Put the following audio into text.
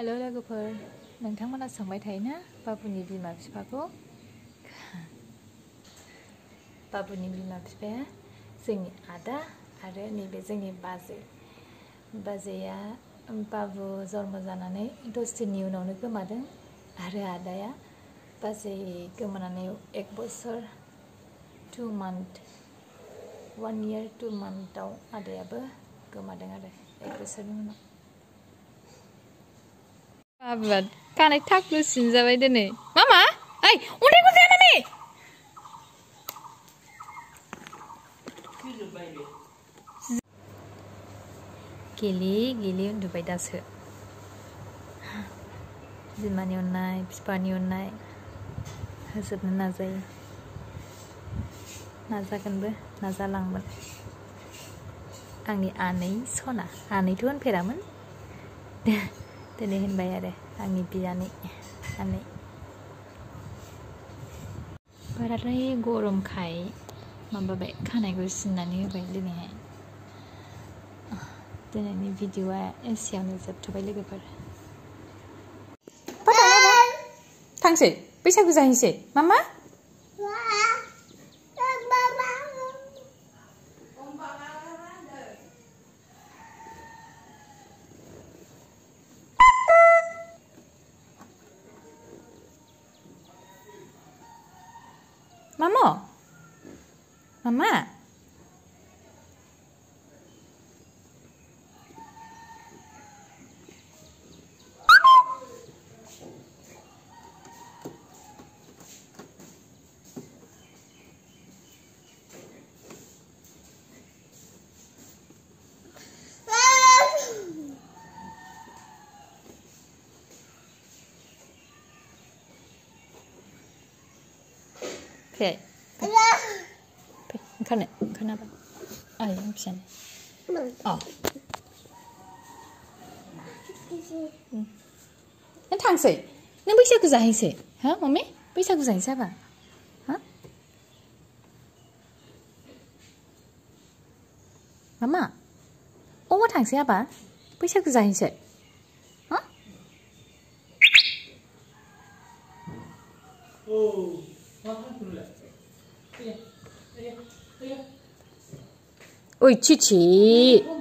हेलो लोगोफोर नोंथांमोना सोंबाय थायोना बाबुनि बिमा बिफाखौ बाबुनि बिमा बिफाया जोंनि आदा आरो नैबे जोंनि बाजैया बाबु जन्म जानानै 10 दिननि उनावनो गोमादों आरो आदाया बाजै गोमानानै 1 बोसोर 2 month 1 year 2 month आव आदायाबो गोमादों आरो 1 बोसोरनि उनाव बाबुआ खानाय थाख्लु सिनजाबाय दिनै मामा ओइ उन्दैखौ जानानै गेले उन्दुबाय दासो बिमानि अननाय बिफानि अननाय होजोबनो नाजागोनबो नाजालांगोन आंनि आनै सना आनैथ' होनफेरामोन दिनै होनबाय आरो आंनि बियानै आनै बाराद्राय गरमखाय माबाबाय खानायखौ सिननानै होबाय दिनैहाय दिनैनि भिडिअआ एसेयावनो जोबथ'बाय लोगोफोर थांसै बैसागु जाहैसै मामा Mama? Okay. Kenapa? Yang bisa nih. Oh. Nang tangsai. Nang बैसागु जाहैसै? Ha, mami? बैसागु जाहैसै apa? Ha? Mama. Oh, tangsai apa? बैसागु जाहैसै? Ha? Oh, makan dulu lah. Oi, Cici.